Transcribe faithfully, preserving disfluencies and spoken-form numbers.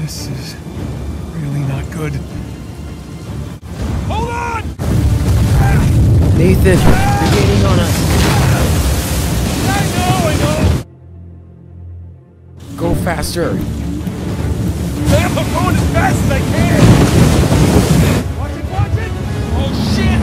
This is really not good. Hold on! Nathan, you're gaining on us. I know, I know! Go faster. I'm going as fast as I can! Watch it, watch it! Oh shit!